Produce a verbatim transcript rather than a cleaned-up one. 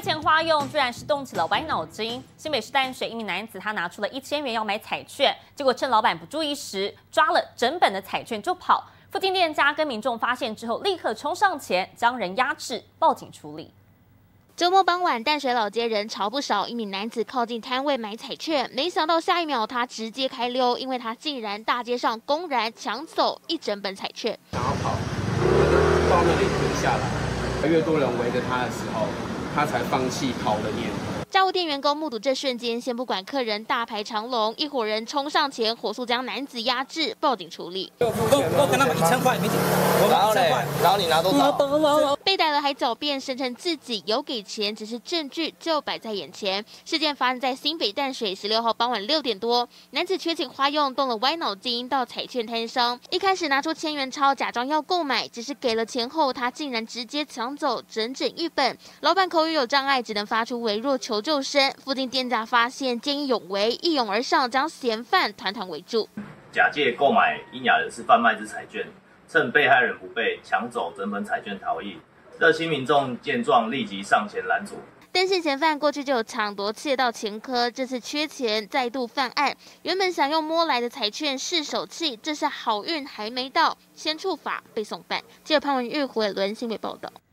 钱花用居然是动起了歪脑筋。新北市淡水一名男子，他拿出了一千元要买彩券，结果趁老板不注意时，抓了整本的彩券就跑。附近店家跟民众发现之后，立刻冲上前将人压制，报警处理。 周末傍晚，淡水老街人潮不少。一名男子靠近摊位买彩券，没想到下一秒他直接开溜，因为他竟然大街上公然抢走一整本彩券。 想要跑，到那里停下来，越多人围着他的时候，他才放弃跑的念头。 炸物店员工目睹这瞬间，先不管客人大排长龙，一伙人冲上前，火速将男子压制，报警处理。 我我跟他们一千块，没钱。 然后嘞，然后你拿多少？ 被逮了还狡辩，声称自己有给钱，只是证据就摆在眼前。事件发生在新北淡水十六号傍晚六点多，男子缺钱花用，动了歪脑筋，到彩券摊商，一开始拿出千元钞，假装要购买，只是给了钱后，他竟然直接抢走整整一本。老板口语有障碍，只能发出微弱求救声。附近店家发现，见义勇为，一拥而上，将嫌犯团团围住。 假借购买英雅人士贩卖之彩券，趁被害人不备，抢走整本彩券逃逸。热心民众见状，立即上前拦阻。 但是嫌犯过去就有抢夺窃盗前科，这次缺钱再度犯案。原本想用摸来的彩券试手气，这是好运还没到，先触法被送办。记者潘文玉、胡伟伦新北报道。